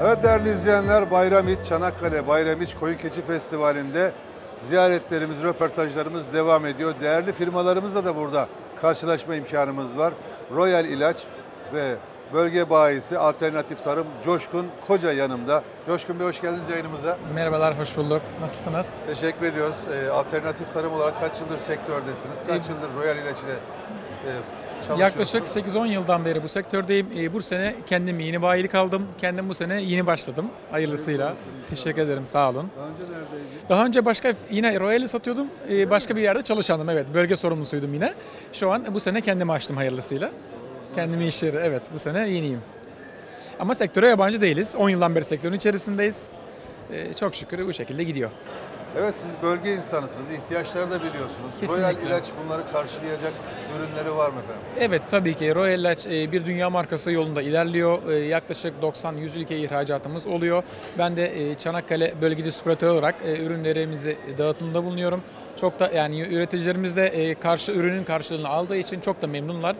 Evet değerli izleyenler, Bayramiç, Çanakkale Bayramiç Koyun Keçi Festivali'nde ziyaretlerimiz, röportajlarımız devam ediyor. Değerli firmalarımızla da burada karşılaşma imkanımız var. Royal İlaç ve bölge bayisi Alternatif Tarım Coşkun Koca yanımda. Coşkun Bey, hoş geldiniz yayınımıza. Merhabalar, hoş bulduk. Nasılsınız? Teşekkür ediyoruz. Alternatif Tarım olarak kaç yıldır sektördesiniz? Kaç yıldır Royal İlaç ile çalışıyorsunuz? Yaklaşık 8-10 yıldan beri bu sektördeyim. Bu sene kendim yeni bayilik aldım. Kendim bu sene yeni başladım. Hayırlısıyla. Teşekkür ederim, sağ olun. Daha önce neredeydin? Daha önce yine Royal'i satıyordum. Başka bir yerde çalışandım, evet. Bölge sorumlusuydum yine. Şu an bu sene kendimi açtım hayırlısıyla. Kendimi işleri, evet, bu sene yeniyim. Ama sektöre yabancı değiliz. 10 yıldan beri sektörün içerisindeyiz. Çok şükür bu şekilde gidiyor. Evet, siz bölge insanısınız, ihtiyaçları da biliyorsunuz. Kesinlikle. Royal İlaç bunları karşılayacak ürünleri var mı efendim? Evet, tabii ki Royal İlaç bir dünya markası yolunda ilerliyor. Yaklaşık 90-100 ülkeye ihracatımız oluyor. Ben de Çanakkale bölge distribütörü olarak ürünlerimizi dağıtımda bulunuyorum. Çok da yani üreticilerimiz de ürünün karşılığını aldığı için çok da memnunlar.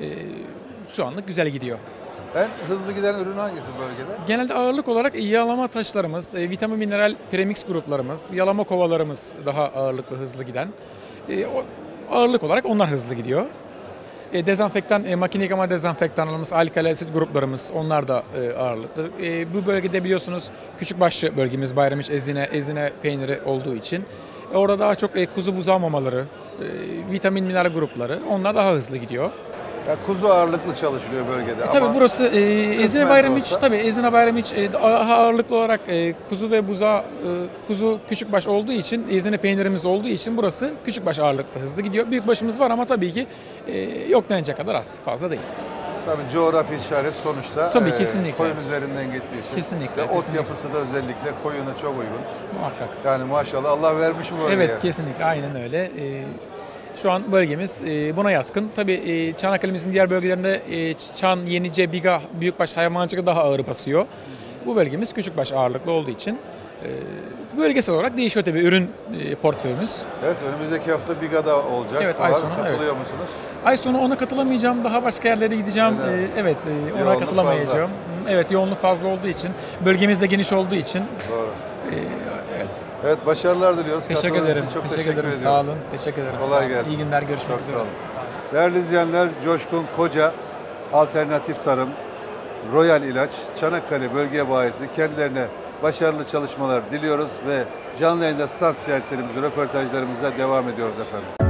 Şu anlık güzel gidiyor. En hızlı giden ürün hangisi bölgede? Genelde ağırlık olarak yağlama taşlarımız, vitamin mineral premix gruplarımız, yalama kovalarımız daha ağırlıklı hızlı giden. Ağırlık olarak onlar hızlı gidiyor. Dezenfektan, makine yıkama dezenfektanlarımız, alkali asit gruplarımız onlar da ağırlıklı. Bu bölgede biliyorsunuz küçükbaşlı bölgemiz Bayramiç Ezine peyniri olduğu için. Orada daha çok kuzu buzağı mamaları, vitamin mineral grupları onlar daha hızlı gidiyor. Ya kuzu ağırlıklı çalışılıyor bölgede. Tabii burası Ezine Bayramiç, olsa. tabii Ezine Bayramiç daha ağırlıklı olarak kuzu ve buzağı, kuzu küçükbaş olduğu için, Ezine peynirimiz olduğu için burası küçükbaş ağırlıkta hızlı gidiyor. Büyükbaşımız var ama tabii ki yok denecek kadar az, fazla değil. Tabii coğrafi işaret sonuçta Tabii, kesinlikle. koyun üzerinden gittiği için. Kesinlikle, Ve ot kesinlikle. yapısı da özellikle koyuna çok uygun. Muhakkak. Yani maşallah Allah vermiş bu bölgeye. Evet, kesinlikle aynen öyle. Şu an bölgemiz buna yatkın. Tabii Çanakkale'mizin diğer bölgelerinde Çan, Yenice, Biga, büyükbaş hayvancılığı daha ağır basıyor. Bu bölgemiz küçükbaş ağırlıklı olduğu için bölgesel olarak değişiyor tabii ürün portföyümüz. Evet, önümüzdeki hafta Biga'da olacak. Evet, falan. ay sonu, Katılıyor evet. musunuz? Ay sonu ona katılamayacağım. Daha başka yerlere gideceğim. Öyle. Evet, ona Yoğunluk katılamayacağım. Evet, yoğunluk fazla olduğu için, bölgemiz de geniş olduğu için. Doğru. Evet. Evet, başarılar diliyoruz. Teşekkür Katıldığınız ederim. için çok Teşekkür ederim. ediyoruz. Sağ olun. Teşekkür ederim. Kolay Sağ olun. gelsin. İyi günler. Görüşmek Çok üzere. sağ olun. Sağ olun. Değerli izleyenler, Coşkun Koca, Alternatif Tarım, Royal İlaç, Çanakkale bölge bayisi kendilerine başarılı çalışmalar diliyoruz ve canlı yayında stand ziyaretlerimizi, röportajlarımıza devam ediyoruz efendim.